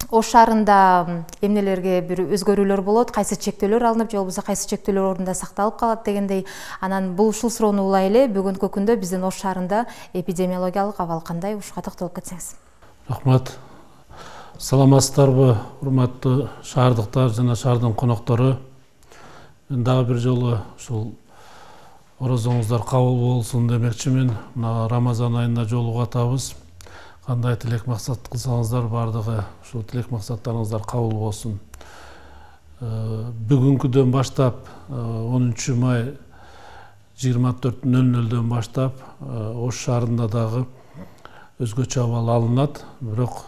Ош шаарында эмнелерге бир өзгөрүүлөр болот, кайсы чектөөлөр алынып, же болбосо кайсы чектөөлөр ордунда сакталып калат дегендей. Анан бул ушул суроону улай эле бүгүнкү күндө биздин Ош шаарында эпидемиологиялык абал кандай? Ушуга токтолуп кетсеңиз. Рахмат. Саламатсыздарбы, урматтуу шаардыктар жана шаардын коноктору. Мен дагы бир жолу ушул орозоңуздар кабыл болсун демекчимин. Мына Рамазан айында жолугуп атабыз. Кандай тилек максат кылсаңыздар бардыгы ушул тилек максаттарыңыздар кабыл болсун. Бүгүнкүдөн баштап 10 май 24:00 баштап Ош шаарында дагы өзгөчө абал алынат. Бирок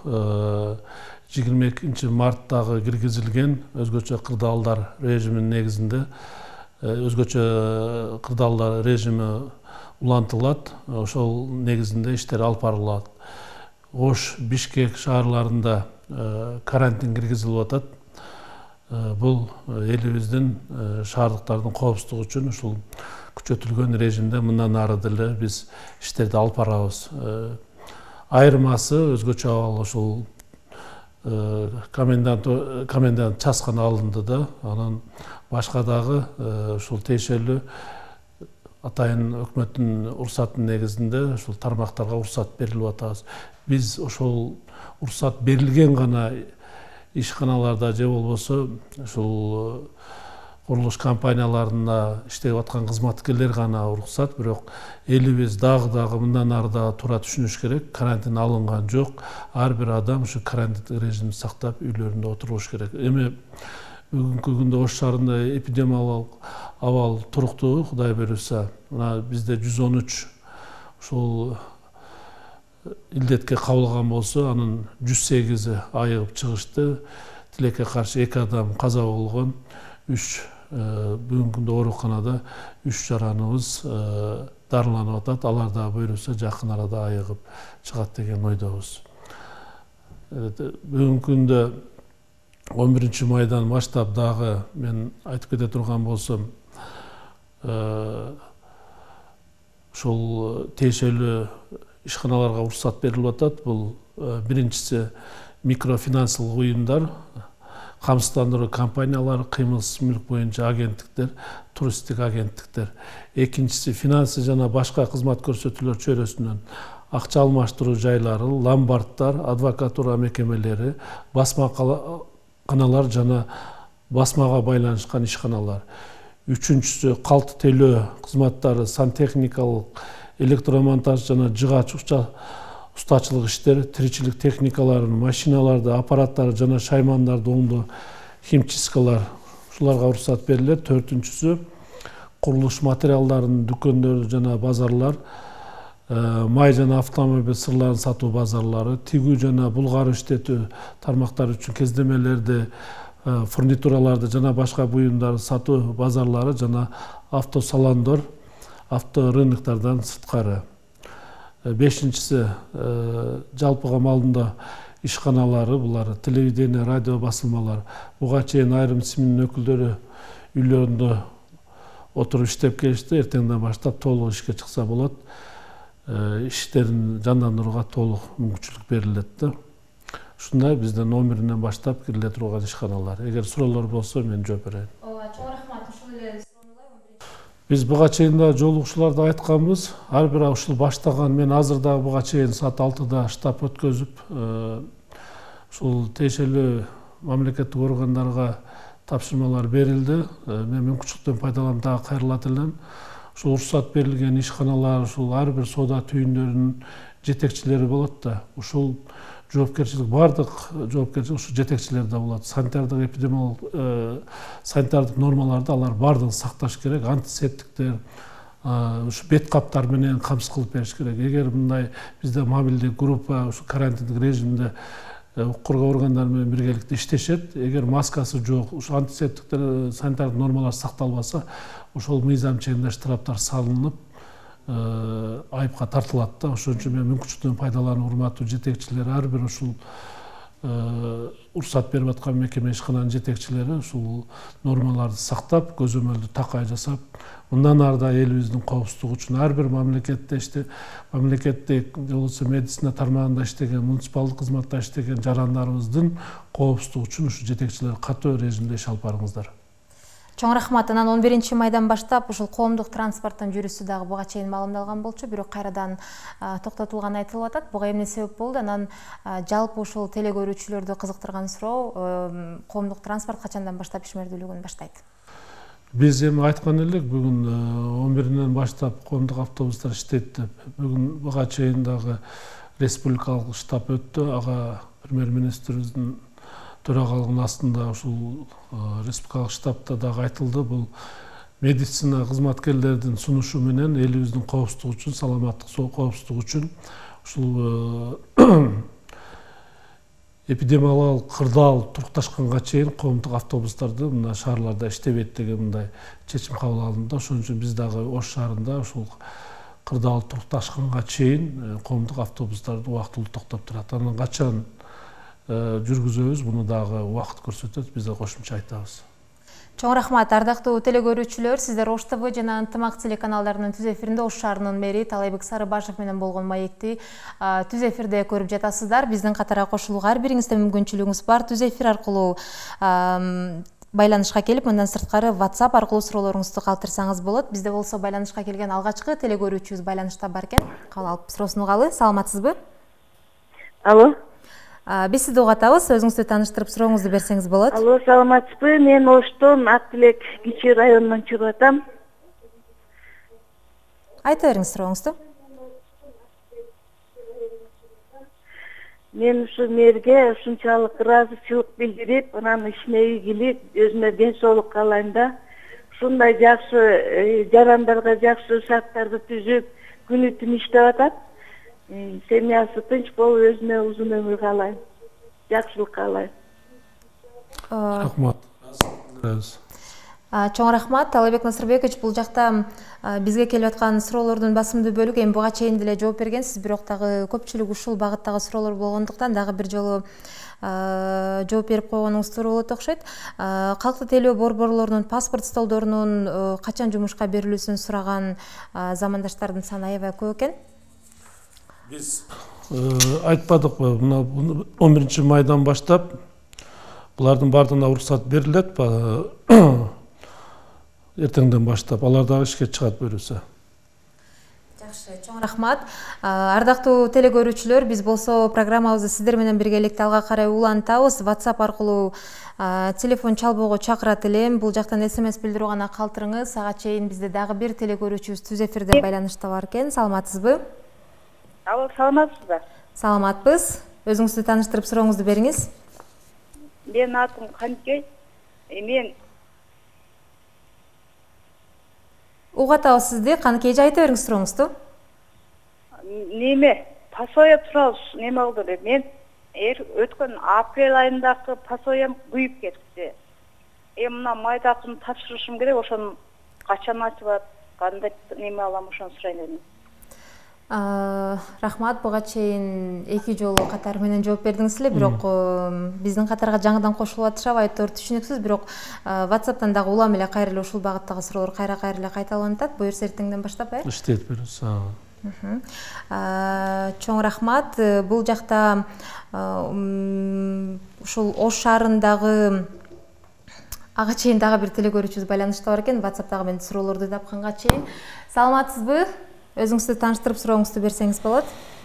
22 марттагы киргизилген өзгөчө кырдаалдар режиминин негизинде өзгөчө кырдаалдар режими улантылат. Ошол негизинде иштер алып барылат. Ош, Бишкек шаарларында карантин киргизилип атат. Бул элибиздин шаардыктардын коопсуздугу үчүн ушул күчөтүлгөн режимде мындан ары деле биз иштерди алып барабыз. Айырмасы өзгөчө абал ушул комендант часына алынды да, анан башка дагы ушул тиешелүү атайын өкмөттүн уруксатынын негизинде ушул тармактарга уруксат берилип атабыз. Биз ошол уруксат берилген гана ишканаларда же болбосо ушул курулуш компанияларында иштеп аткан кызматкерлер гана уруксат, бирок элибиз дагы мындан ары да туура түшүнүш керек. Карантин алынган жок. Ар бир адам ушу карантиндик режимди сактап үйлөрүндө отуруш керек. Эми бүгүнкү күндө Ош шаарында эпидемиологиялык абал туруктуу, Кудай буйруса. Мына бизде 113 ушул илдетке кабылган болсо, анын 108-и айыгып чыгышты. Тилекке каршы 2 адам каза болгон. 3 бүгүнкү күндө ооруканада 3 жараныбыз дарыланып атат. Алар да буйруса жакын арада айыгып чыгат деген ойдобуз. Бүгүнкү күндө 11 майдан баштап дагы мен айтып кете турган болсом, ушул тиешелүү ишканаларга уруксат берилип атат. Бул биринчиси микрофинансылык уюмдар, камсыздандыруу компаниялары, кыймылсыз мүлк боюнча агенттиктер, туристтик агенттиктер. Экинчиси финансы жана башка кызмат көрсөтүүлөр чөйрөсүнөн акча алмаштыруу жайлары, ломбарддар, адвокатура мекемелери, басма каналар жана басмага байланышкан ишканалар. Үчүнчүсү калты төлөө кызматтары, сантехникалык, электромонтаж жана жыгач устачылык иштер, тиричилик техникаларын, машиналарды, аппараттарды жана шаймандарды оңдоо, химчисткалар, ушуларга уруксат берилет. Төртүнчүсү курулуш материалдарын дүкөндөр жана базарлар, май жана автомобиль сырларын сатуу базарлары, тигүү жана булгар иштетүү тармактары үчүн кездемелерди, фурнитураларды жана башка буюмдарды сатуу базарлары жана автосалондор, авторыноктардан сырткары. Бешинчиси жалпыга малында ишканалары, булар телевидение, радио басылмалар. Буга чейин айрым СМИнин өкүлдөрү үйлөрүндө отуруп иштеп келишти. Эртеңден баштап толук ишке чыкса болот. Иштерин жандандырууга толук мүмкүнчүлүк берилет. Ушундай бизден 11-ден баштап кириле турган ишканалар. Эгер суроолор болсо мен жооп берейин. Чоң рахмат. Ушул эле Биз буга чейин да жолугушууларда айтканбыз. Ар бир ушул баштаган, мен азыр дагы буга чейин саат 6-да штаб өткөзүп, ушул тиешелүү мамлекеттик органдарга тапшырмалар берилди. Мен мүмкүнчүлүктөн пайдаланып дагы кайрылат элем. Ушул уруксат берилген ишканалар, ушул ар бир соода түйүндөрүнүн жетекчилери болот да. Ушул жоопкерчилик, бардык жоопкерчилик ушу жетекчилерде болот. Санитардык эпидемиологиялык санитардык нормаларды алар бардыгын сакташ керек. Антисептиктер, ушу бет каптар менен камсыз кылып бериш керек. Эгер мындай бизде мобилдик группа ушу карантиндик режимде укук коргоо органдары менен биргеликте иштешет. Эгер маскасы жок, ушу антисептиктер, санитардык нормалар сакталбаса, ошол мыйзам чегинде штрафтар салынып, айыпка тартылат да. Ошон үчүн мен мүмкүнчүлүктөн пайдаланып, урматтуу жетекчилер, ар бир ушул уруксат берип аткан мекеме ишкананын жетекчилери ушул нормаларды сактап, көзөмөлдү такай жасап, мындан ары да элибиздин коопсуздугу үчүн ар бир мамлекеттик болбосо медицина тармагында иштеген, муниципалдык кызматта иштеген жарандарыбыздын коопсуздугу үчүн ушу жетекчилер катуу режимде иш алып барыңыздар. Чоң рахмат. Анан 11 майдан баштап ушул коомдук транспорттун жүрүшү дагы буга чейин маалымдалган болчу, бирок кайрадан токтотулган айтылып атат. Буга эмне себеп болду? Анан жалпы ушул телекөрүүчүлөрдү кызыктырган суроо, коомдук транспорт качандан баштап ишмердүүлүгүн баштайт? Биз эми айткан элек, бүгүн 11-ден баштап коомдук автобустар иштейт деп. Бүгүн буга чейин дагы республикалык штаб өттү. Ага премьер-министрибиздин төрагалыгынын астында ушул республикалык штабта дагы айтылды. Бул медицина кызматкерлердин сунушу менен элибиздин коопсуздугу үчүн, саламаттык коопсуздугу үчүн ушул эпидемиологиялык кырдаал турукташканга чейин коомдук автобустарды мына шаарларда иштебейт деген мындай чечим кабыл алынды. Ошон үчүн биз дагы Ош шаарында ушул кырдаал турукташканга чейин коомдук автобустарды убактылуу токтоп турат. Анан качан жүргүзөбүз, буну дагы убакыт көрсөтөт, биз да кошумча айтабыз. Чоң рахмат, ардактуу телекөрүүчүлөр, сиздер Ош ТВ жана Ынтымак телеканалдарынын түз эфиринде Ош шаарынын мэри Талайбек Сарыбашев менен болгон маекти түз эфирде көрүп жатасыздар. Биздин катарга кошулууга ар бириңизде мүмкүнчүлүгүңүз бар. Түз эфир аркылуу байланышка келип, мындан сырткары WhatsApp аркылуу суроолоруңузду калтырсаңыз болот. Бизде болсо байланышка келген алгачкы телекөрүүчүбүз байланышта бар экен. Кабыл алып суроосун угалы. Саламатсызбы? Алло. Биз сизди угатабыз, өзүңүздү тааныштырып сурооңузду берсеңиз болот. Алло, саламатсызбы? Мен Оштон Ак-Тилек кичи районунан чыгып атам. Айта бериңиз сурооңузду. Мен ушу мэрге ушунчалык ыраазычылык билдирип, анан ишине ийгилик, өзүмө ден соолук каалайм да. Ушундай жакшы жарандарга жакшы шарттарды түзүп, күнү түн иштеп атат. Семьясы тынч болуп, өзүнө узун өмүр каалайм. Жакшылык каалайм. Рахмат. Чоң рахмат, Талайбек Насырбекович, бул жакта бизге келип аткан суроолордун басымдуу бөлүгү эми буга чейин деле жооп бергенсиз, бирок дагы көпчүлүк ушул багыттагы суроолор болгондуктан дагы бир жолу жооп берип койгонуңуз туура болот окшойт. Калктык тейлөө борборлорунун паспорт столдорунун качан жумушка берилүүсүн сураган замандаштардын саны аябай көп экен. Биз айтпадыкпы, мына 11 майдан баштап булардын бардыгына уруксат берилет, эртеңден баштап алар дагы ишке чыгат буюрса. Жакшы, чоң рахмат. Ардактуу телекөрүүчүлөр, биз болсо программабызды сиздер менен биргеликте алга карай улантабыз. WhatsApp аркылуу телефон чалбоого чакырат элем. Бул жактан SMS билдирүү гана калтырыңыз. Ага чейин бизде дагы бир телекөрүүчүбүз түз эфирде байланышта бар экен. Саламатсызбы? Алло, саламатсызбы? Саламатпыз. Өзүңүздү тааныштырып сурооңузду бериңиз. Мен атым Канчей. Мен Угатабыз сизди. Каныкейже айта бериңиз сурооңузду. Неме? Пасоя туралы неме болду деп. Мен өткөн апрель айындагы пасоям күйүп кетти. Мына майдакын тапшырышым керек, ошону качан ачылат, кандай неме алам, ошону сурайын элем. Рахмат, буга чейин 2 жолу катар менен жооп бердиңиз эле, бирок биздин катарга жаңыдан кошулуп атышабы, айыптоор түшүнүксүз, бирок WhatsApp'тан дагы улам эле кайра эле ушул багыттагы суроолор кайра эле кайталанып атат. Буюрса эртеңден баштап, иштейт буюрса. Чоң рахмат. Бул жакта ушул Ош шаарындагы ага чейин дагы бир телекөрүүчүбүз байланышта бар экен. WhatsApp'тагы мен суроолорду тапканга чейин. Саламатсызбы? Өзүңүздү тааныштырып сурооңузду берсеңиз болот.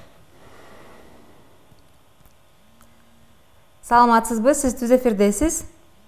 Саламатсызбы? Сиз түз эфирдесиз.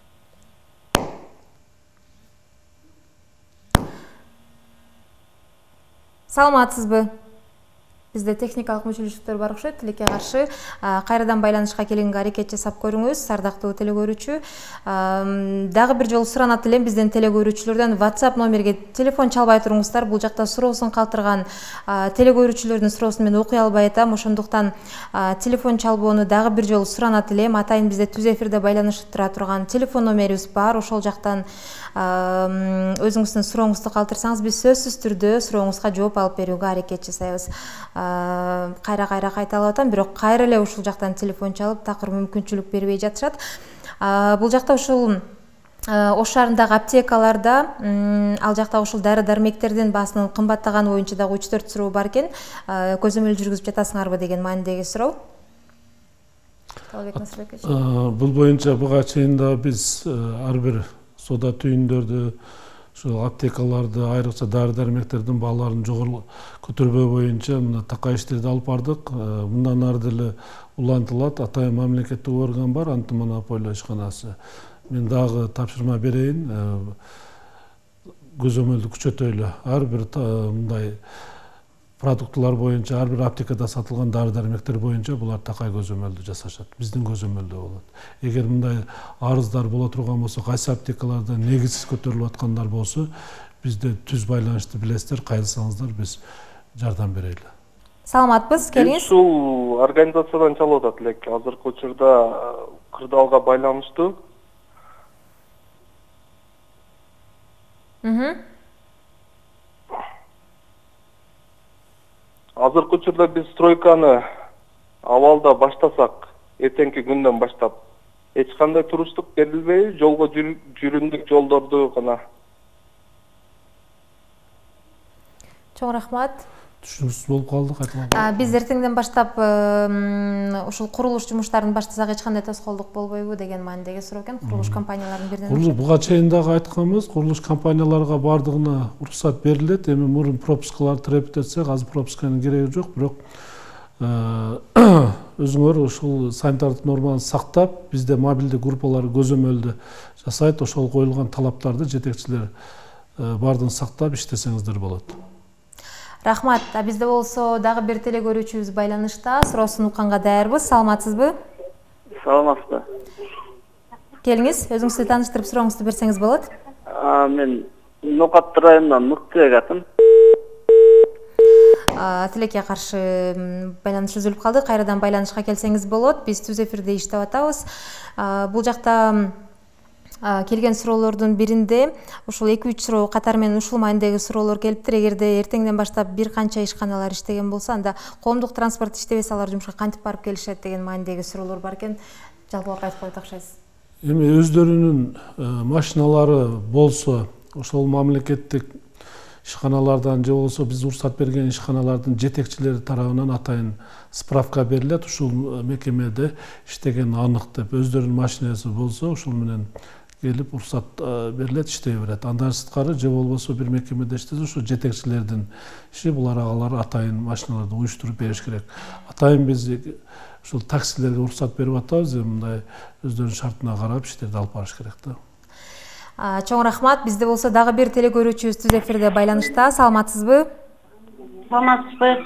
Саламатсызбы? Бизде техникалык мүчүлүштүктөр бар окшойт. Тилекке каршы кайрадан байланышка келгенге аракет жасап көрүңүз, ардактуу телекөрүүчү. Дагы бир жолу суранат элем бизден телекөрүүчүлөрдөн WhatsApp номерге телефон чалбай туруңуздар. Бул жакта суроосун калтырган телекөрүүчүлөрдүн суроосун мен окуй албай атам. Ошондуктан телефон чалбоону дагы бир жолу суранат элем. Атайын бизде түз эфирде байланышып тура турган телефон номерибиз бар. Ошол жактан өзүңүздүн сурооңузду калтырсаңыз, биз сөзсүз түрдө сурооңузга жооп алып берүүгө аракет жасайбыз. кайра кайталап атам, бирок кайра эле ушул жактан телефон чалып такыр мүмкүнчүлүк бербей жатышат. Бул жакта ушул Ош шаарындагы аптекаларда ал жакта ушул дары-дармектердин баасынын кымбаттаганы боюнча дагы 3-4 суроо бар экен. Көзөмөл жүргүзүп жатасыңарбы деген маанидеги суроо. Бул боюнча буга чейин да биз ар бир соода түйүндөрдү, ушул аптекаларды, айрыкча дары-дармектердин бааларын жогору көтөрбөө боюнча мына такай иштерди алып бардык. Мындан ары деле улантылат. Атайын мамлекеттик орган бар, антимонополия ишканасы. Мен дагы тапшырма берейин, көзөмөлдү күчөтөлү. Ар бир мындай продуктылар боюнча, ар бир аптекада сатылган дары-дармектер боюнча булар такай көзөмөлдү жасашат. Биздин көзөмөлдө болот. Эгер мындай арыздар боло турган болсо, кайсы аптекаларда негизсиз көтөрүлүп аткандар болсо, бизде түз байланышты билесиздер, кайрылсаңыздар биз жардам берели. Саламатпыз, келиңиз. Ушул организациядан чалып атат элек. Азыркы учурда кырдаалга байланыштуу. Азыркы учурда биз стройканы абалда баштасак, эртеңки күндөн баштап эч кандай туруштук берилбей, жолго жүрүндүк жолдорду гана. Чоң рахмат. Түшүнүксүз болуп калды, кайталап. Биз эртеңден баштап ушул курулуш жумуштарын баштасак эч кандай тоскоолдук болбойбу деген маанидеги суроо экен. Курулуш компанияларынын бирден. Буга чейин дагы айтканбыз, курулуш компанияларга бардыгына уруксат берилет. Эми мурун пропускалар талап этсек, азыр пропусканын кереги жок, бирок өзүңөр ушул санитардык норманы сактап, бизде мобилдик группалар көзөмөлдү жасайт, ошол коюлган талаптарды жетекчилер бардыгын сактап иштесеңиздер болот. Рахмат. Бизде болсо дагы бир теле көрүүчүбүз байланышта. Суроосун укканга даярбыз. Саламатсызбы? Саламатсызбы. Келиңиз, өзүңүздү тааныштырып сурооңузду берсеңиз болот. Мен Нокат районунан Нуртилек атым. Тилекке каршы байланыш үзүлүп калды. Кайрадан байланышка келсеңиз болот. Биз түз эфирде иштеп атабыз. Бул жакта келген суроолордун биринде ушул 2-3 суроо катар менен ушул маанидеги суроолор келиптир. Эгерде эртеңден баштап бир канча ишканалар иштеген болсо, анда коомдук транспорт иштебесе алар жумушка кантип барып келишет деген маанидеги суроолор бар экен. Жалпылап айтып койдук окшойсуз. Эми өздөрүнүн машиналары болсо, ошол мамлекеттик ишканалардан же болсо биз уруксат берген ишканалардын жетекчилери тарабынан атайын справка берилет. Ушул мекемеде иштеген анык деп, өздөрүнүн машинасы болсо, ушул менен келип уруксат берилет, иштей берет. Андан сырткары же болбосо бир мекемеде иштесе, ошо жетекчилердин иши, булар агалар атайын машиналарды уюштуруп бериш керек. Атайын биз ушул таксилерге уруксат берип атабыз, мындай өздөрүнүн шартына карап иштерди алып барыш керек да. Чоң рахмат. Бизде болсо дагы бир теле көрүүчүбүз түз эфирде байланышта. Саламатсызбы? Саламатсызбы.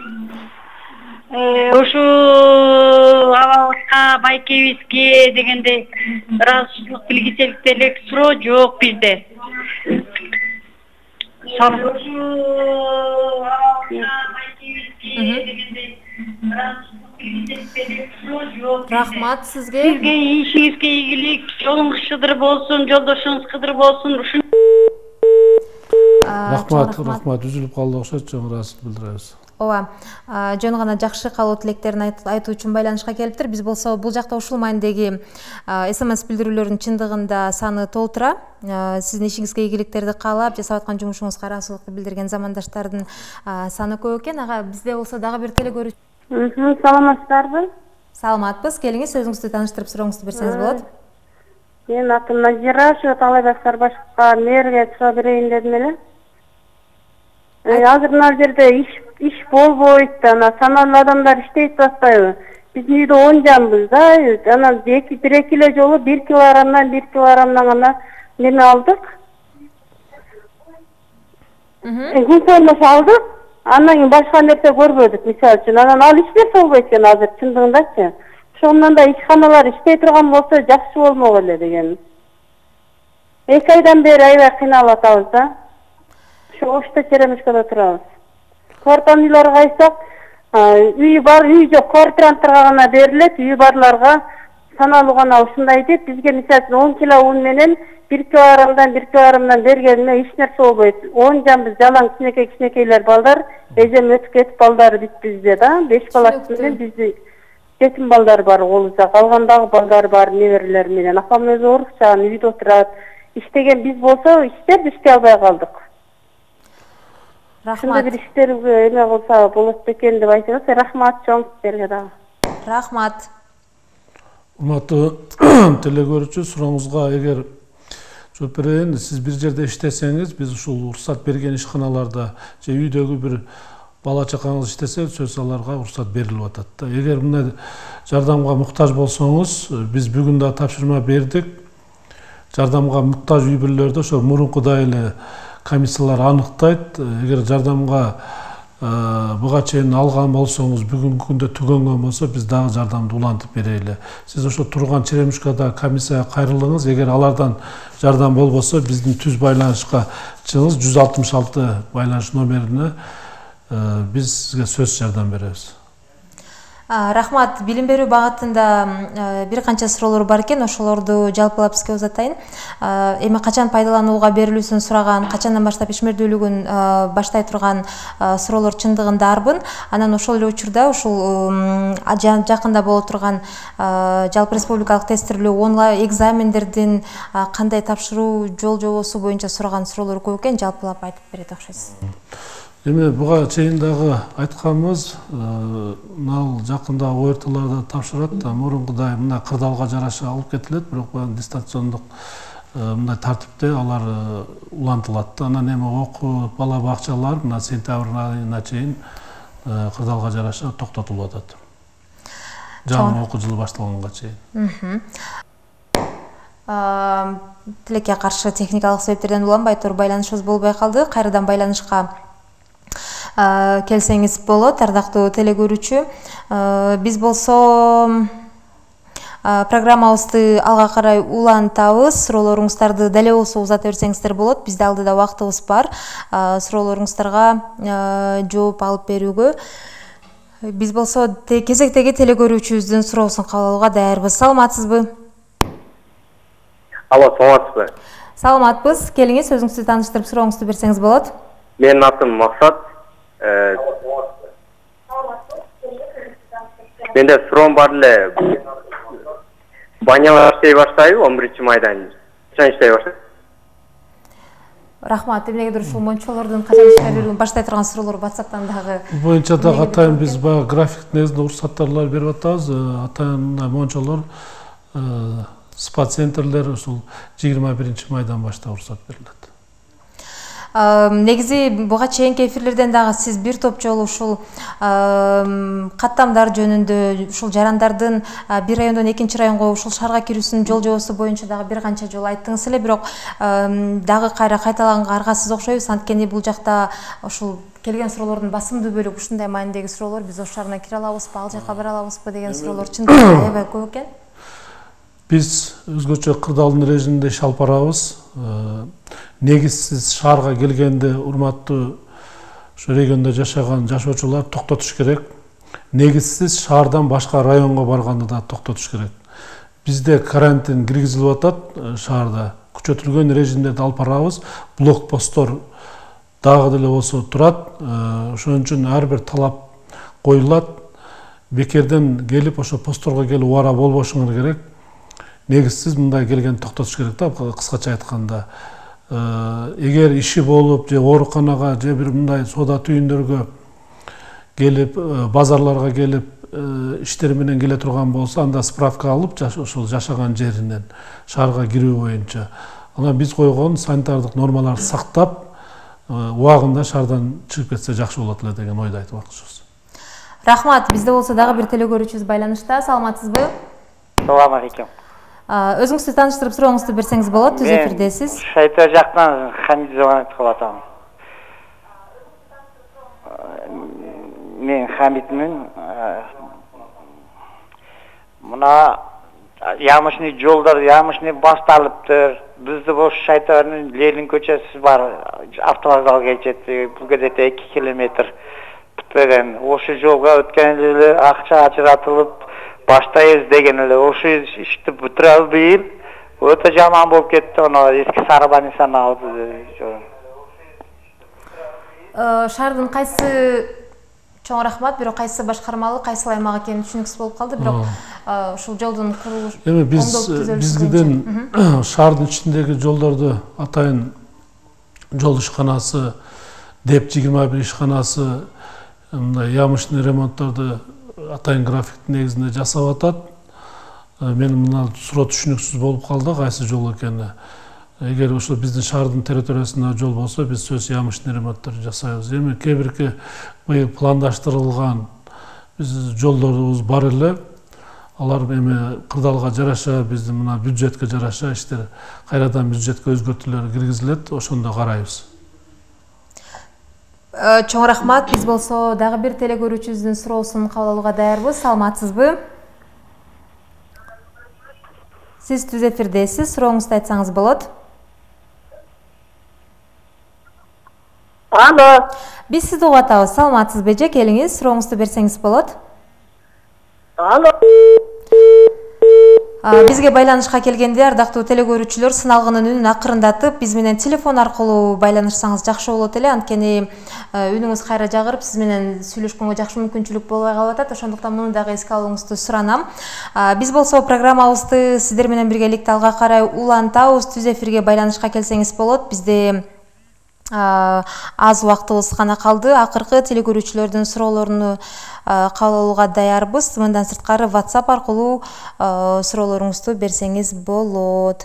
Ушу абалга байкебизге дегенде ыраазычылык билгичеликте элек суроо жок bizde. Рахмат сизге. Сизге ишиңизге ийгилик, жолуңуз шыдыр болсун, жолдошуңуз кыдыр болсун. Рахмат, үзүлүп калды окшойт, чоң ыраазычылык билдиребиз. Ооба, жөн гана жакшы каалоо тилектерин айтуу үчүн байланышка келиптир. Биз болсо бул жакта ушул маанидеги СМС билдирүүлөрдүн чындыгында саны толтура. Сиздин ишиңизге ийгиликтерди каалап, жасап аткан жумушуңузга ыраазычылыкты билдирген замандаштардын саны көп экен. Ага, бизде болсо дагы бир теле көрүүчү. Саламатсыздарбы? Саламатпыз. Келиңиз, өзүңүздү тааныштырып сурооңузду берсеңиз болот. Мен атым Назира, ошо Талайбек Сарбашевка мэрге суроо берейин дедим эле. Азыр мына жерде иш болбойт, саналуу адамдар иштейт атпайбы? Биздин үйдө 10 жанбыз да, анан бир-эки эле жолу 1 килограммдан гана неме алдык. Күн формасы алдык, андан кийин башка нерсе көрбөдүк, мисалы үчүн. Анан ал эч нерсе болбойт экен азыр, чындыгындачы. Ошондон да ишканалар иштей турган болсо жакшы болмок эле деген. 2 айдан бери аябай кыйналып атабыз да. Ошто Черемушкада турабыз. Квартираны ыйларга айтсак, үйү бар, үй жок, квартиранттарга гана берилет, үйү барларга саналуу гана ушундай деп бизге мисалы 10 кило un менен 1 килограммдан бергениме эч нерсе болбойт. 10 жамбыз жалаң кичинекейлер балдар эжем өтүп кетип балдары бүт бизде да. 5 баласы менен бизди жетим балдар бар олуза. Калгандагы балдар бар неберелер менен. Апам өзү орусчан үйдө отурат. Иштеген биз болсо иштей албай калдык. Рахмат. Бир иштерге эме болса болот экен деп айтабыз. Рахмат чоң силерге да. Рахмат. Урматтуу телекөрүүчү, сурооңузга эгер жооп берейин. Сиз бир жерде иштесеңиз, биз ушул уруксат берген ишканаларда же үйдөгү бир бала чакаңыз иштесе, сөз аларга уруксат берилип атат да. Эгер мындай жардамга муктаж болсоңуз, биз бүгүн да тапшырма бердик. Жардамга муктаж үй бүлөлөрдө ошо мурункудай эле комиссиялар аныктайт. Эгер жардамга буга чейин алган болсоңуз, бүгүнкү күндө түгөнгөн болсо, биз дагы жардамды улантып берели. Сиз ошо турган Черемушкада комиссияга кайрылыңыз. Эгер алардан жардам болбосо, биздин түз байланышка чыгыңыз. 166 байланыш номерине биз сизге сөз жардам беребиз. Рахмат. Билим берүү багытында бир канча суроолор бар экен, ошолорду жалпылап сизге узатайын. Эми качан пайдаланууга берилүүсүн сураган, качандан баштап ишмердүүлүгүн баштай турган суроолор чындыгында арбын. Анан ошол эле учурда ушул жакында боло турган жалпы республикалык тестирлөө онлайн экзамендердин кандай тапшыруу жол жобосу боюнча сураган суроолор көп экен, жалпылап айтып берет окшойсуз. Эми буга чейин дагы айтканбыз, мына жакында ОРТларда тапшырат, мурункудай мына кырдаалга жараша алып кетилет, бирок дистанциондук мындай тартипте алар улантылат. Анан эми окуу бала бакчалар мына сентябрь айына чейин кырдаалга жараша токтотулуп атат. Жаңы окуу жылы башталганга чейин. Тилекке каршы техникалык себептерден уланбай туруп байланышыбыз болбой калды. Кайрадан байланышка келсеңиз болот, ардактуу телекөрүүчү. Биз болсо программабызды алга карай улантабыз. Суроолоруңуздарды дале болсо узата берсеңиздер болот. Бизде алдыда убактыбыз бар. Суроолоруңуздарга жооп алып берүүгө. Биз болсо кезектеги телекөрүүчүбүздүн суроосун кабыл алууга даярбыз. Саламатсызбы? Алло, саламатсызбы? Саламатпыз. Келиңиз, өзүңүздү тааныштырып сурооңузду берсеңиз болот. Менин атым Максат. Менде суроом бар эле. Банялар иштей баштайбы 11-майдан? Качан иштей баштайт? Рахмат. Эмнегедир ушул мончолордун качан иштей баштай турган суроолор WhatsApp'тан дагы. Боюнча дагы атайын биз баягы график негизинде уруксаттарлар берип атабыз. Атайын мончолор спа центрлер ушул 21-майдан баштап уруксат берилет. Негизи буга чейинки эфирлерден дагы сиз бир топ жолу ушул каттамдар жөнүндө, ушул жарандардын бир райондон экинчи районго ушул шаарга кирүүсүнүн жол жобосу боюнча дагы бир канча жолу айттыңыз эле, бирок дагы кайра кайталаганга аргасыз окшойбуз. Анткени бул жакта ушул келген суроолордун басымдуу бөлүгү ушундай маанидеги суроолор. Биз Ош шаарына кире алабызбы, ал жака бара алабызбы деген суроолор чындыгында аябай көп экен. Биз өзгөчө кырдаалдын режиминде иш алып барабыз. Негизсиз шаарга келгенде урматтуу ушу региондо жашаган жашоочулар токтотуш керек. Негизсиз шаардан башка районго барганда да токтотуш керек. Бизде карантин киргизилип атат шаарда. Күчөтүлгөн режимде алып барабыз. Блокпосттор дагы деле болсо турат. Ошон үчүн ар бир талап коюлат. Бекерден келип ошо постторго келип убара болбошуңар керек. Негизсиз мындай келген токтотуш керек да, кыскача айтканда. Эгер иши болуп, же ооруканага, же бир мындай соода түйүндөргө келип, базарларга келип, иштери менен келе турган болсо, анда справка алып, ошол жашаган жеринен шаарга кирүү боюнча. Анан биз койгон санитардык нормаларды сактап, убагында шаардан чыгып кетсе жакшы болот эле деген ойду айтып акчыбыз. Рахмат. Бизде болсо дагы бир телекөрүүчүбүз байланышта. Саламатсызбы? Салам алейкум. Өзүңүздү тааныштырып сурооңузду берсеңиз болот, түз эфирдесиз. Шайтар жактан Хамид звонок кылып атам. Мен Хамидмин. Мына ямышный жолдор, ямышный башталыптыр. Бизде бош Шайтарнын Ленин көчөсү бар, автовокзалга кетет. Бул жерде 2 километр. бүтпеген. Ошо жолга өткөн эле акча ажыратылып баштайбыз деген эле. Ошо ишти бүтүрө албай өтө жаман болуп кетти. Ono эски сары больницаны алды. Шаардын кайсы чоң рахмат, бирок кайсы башкармалык, кайсы аймак экени түшүнүксүз болуп калды. Бирок ушул жолдун курулушу эми бизгиден шаардын ичиндеги жолдорду атайын жол ишканасы, ДЭП 21 ишканасы мындай ямышный ремонтторду атайын графиктин негизинде жасап атат. Мен мына суроо түшүнүксүз болуп калды, кайсы жол экени. Эгер ошо биздин шаардын территориясында жол болсо, биз сөз ямышный ремонттор жасайбыз. Эми кээ бирки быйыл пландаштырылган биз жолдорубуз бар эле. Алар эми кырдаалга жараша, биздин мына бюджетке жараша иштер кайрадан бюджетке өзгөртүүлөр киргизилет, ошондо карайбыз. Чоң рахмат. Биз болсо дагы бир телекөрүүчүбүздүн суроосун кабыл алууга даярбыз. Саламатсызбы? Сиз түз эфирдесиз. Сурооңузду айтсаңыз болот. Алло. Биз сизди угуп атабыз. Саламатсызбы эже? Келиңиз, сурооңузду берсеңиз болот. Алло. Бизге байланышка келгенде ардактуу телекөрүүчүлөр сыналгынын үнүн акырындатып, биз менен телефон аркылуу байланышсаңыз жакшы болот эле. Анткени үнүңүз кайра жагырып, сиз менен сүйлөшкөнгө жакшы мүмкүнчүлүк болбой калып атат. Ошондуктан муну дагы эске алууңузду суранам. Биз болсо программабызды сиздер менен биргеликте алга карай улантабыз. Түз эфирге байланышка келсеңиз болот. Бизде аз убактыбыз гана калды. Акыркы телекөрүүчүлөрдүн суроолорун кабыл алууга даярбыз. Мындан сырткары WhatsApp аркылуу суроолоруңузду берсеңиз болот.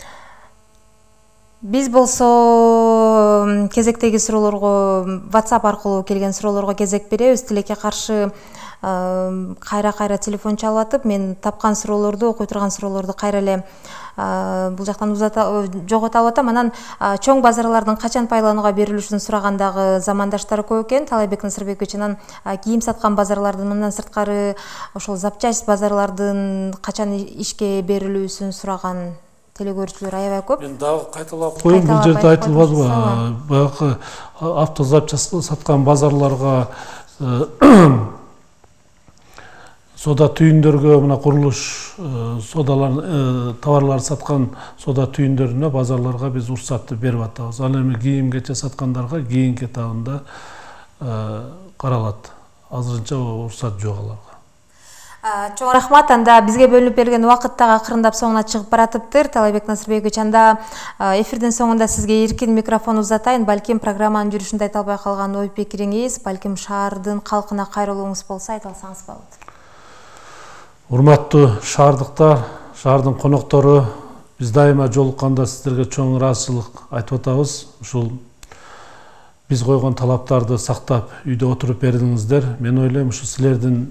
Биз болсо кезектеги суроолорго WhatsApp аркылуу келген суроолорго кезек беребиз. Тилекке каршы кайра телефон чалып атып, мен тапкан суроолорду, окуй турган суроолорду кайра эле бул жактан жогото алып атам. Анан чоң базарлардын качан пайдаланууга берилишин сурагандагы замандаштары көп экен. Талайбек Насырбекович, анан кийим саткан базарлардын, мындан сырткары ошол запчасть базарлардын качан ишке берилүүсүн сураган телекөрүүчүлөр аябай көп. Мен дагы кайталап коеюн, бул жерде айтылбадыбы? Баягы автозапчасть саткан базарларга сода түйүндөргө, мына курулуш товарлар саткан сода түйүндөрүнө базарларга биз уруксатты берип атабыз. Ал эми кийим кече саткандарга кийинки этабында каралат. Азырынча уруксат жок аларга. Чоң рахмат. Анда бизге бөлүнүп берген убакыт дагы акырындап соңуна чыгып баратыптыр. Талайбек Насырбекович, анда эфирдин соңунда сизге эркин микрофон узатайын. Балким программанын жүрүшүндө айта албай калган ой пикириңиз, балким шаардын калкына кайрылууңуз болсо айта алсаңыз болот. Урматтуу шаардыктар, шаардын коноктору, биз дайыма жолукканда сиздерге чоң ыраазычылык айтып атабыз. Ушул биз койгон талаптарды сактап, үйдө отуруп бердиңиздер. Мен ойлойм, ушу силердин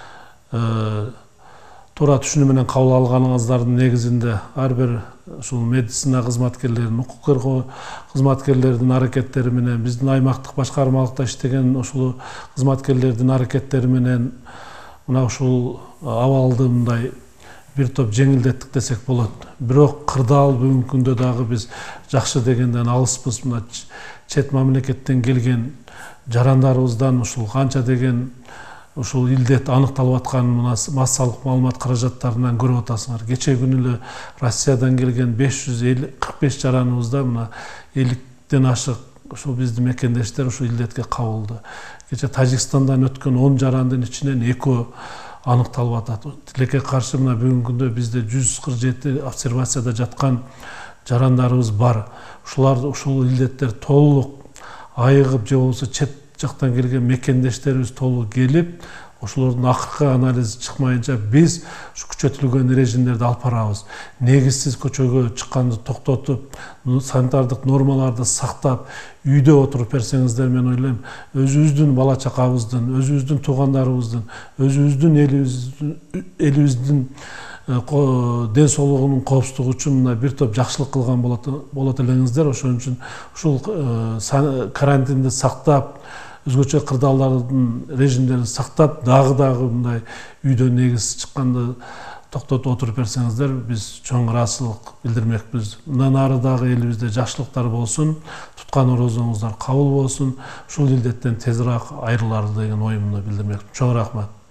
туура түшүнүү менен кабыл алганыңыздардын негизинде ар бир ушул медицина кызматкерлеринин, укук коргоо кызматкерлеринин аракеттери менен, биздин аймактык башкармалыкта иштеген ушул кызматкерлердин аракеттери менен мына ушул абалды мындай бир топ жеңилдеттик десек болот. Бирок кырдаал бүгүнкү күндө дагы биз жакшы дегенден алыспыз. Мына чет мамлекеттен келген жарандарыбыздан ушул канча деген ушул илдет аныкталып аткан мына массалык маалымат каражаттарынан көрүп атасыңар. Кече күнү эле Россиядан келген 545 жараныбызда мына 50ден ашык ушул биздин мекендештер ушул илдетке кабылды. Кече Тажикстандан өткөн 10 жарандын ичинен 2 аныкталып атат. Тилекке каршы мына бүгүнкү күндө бизде 147 обсервацияда жаткан жарандарыбыз бар. Ушул илдеттер толук айыгып же болбосо чет жактан келген мекендештерибиз толук келип, ошолордун акыркы анализи чыкмайынча биз ушу күчөтүлгөн режимдерди алып барабыз. Негизсиз көчөгө чыкканды токтотуп, санитардык нормаларды сактап, үйдө отуруп берсеңиздер, мен ойлойм, өзүбүздүн бала чакабыздын, өзүбүздүн туугандарыбыздын, өзүбүздүн элибиздин ден соолугунун коопсуздугу үчүн мына бир топ жакшылык кылган болот элеңиздер. Ошон үчүн ушул карантинди сактап, өзгөчө кырдаалдардын режимдерин сактап, дагы мындай үйдөн негиз чыкканды токтотуп отуруп берсеңиздер, биз чоң ыраазычылык билдирмекпиз. Мындан ары дагы элибизде жакшылыктар болсун, туткан орозоңуздар кабыл болсун, ушул илдеттен тезирээк айрылалы деген оюмду билдирмекмин. Чоң рахмат.